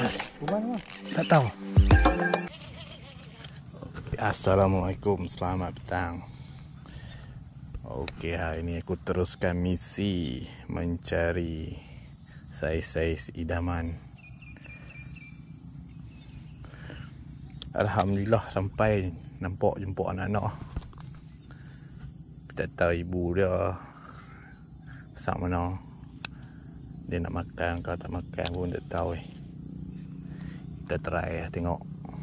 Yes. Tak tahu. Assalamualaikum, selamat petang. Okey, hari ni aku teruskan misi mencari saiz-saiz idaman. Alhamdulillah sampai nampak jumpa anak-anak. Tak tahu ibu dia besar mana. Dia nak makan ke tak makan pun tak tahu. Kita try lah tengok.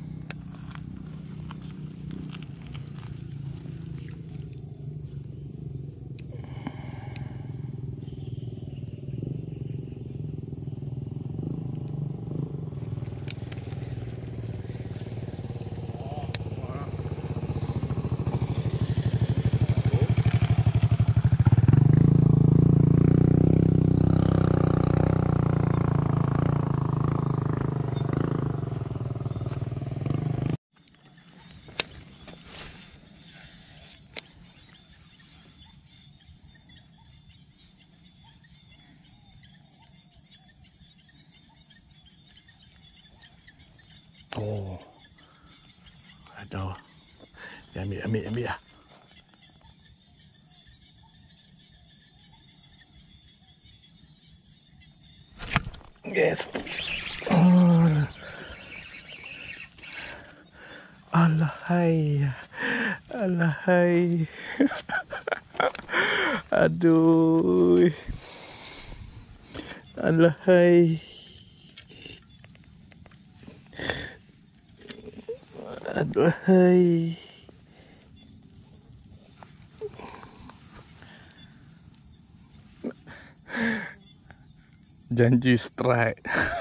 Oh, ada. Dia ambil lah. Yes. Alahai. Alahai. Aduh. Alahai. Aduhai. Janji strike.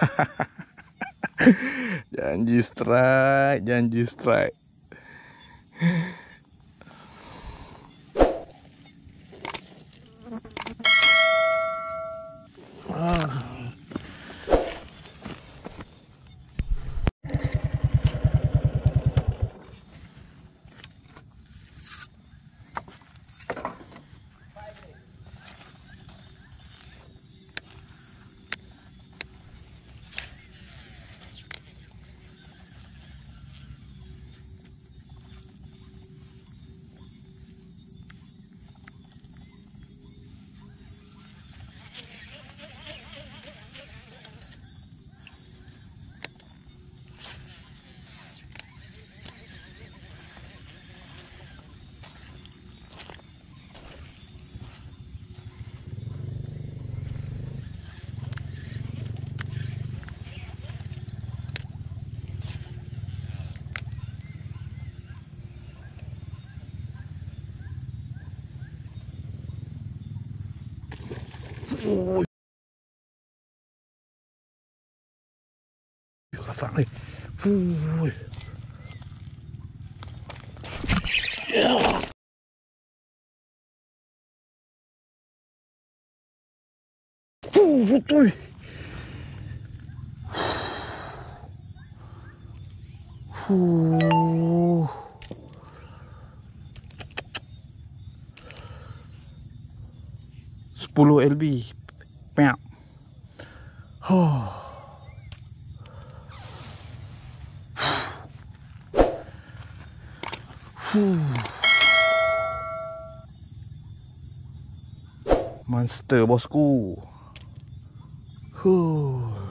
Janji strike, janji strike. Ui. Rasak ni. Ui. Betul. 10 LB. Peak. Monster bosku.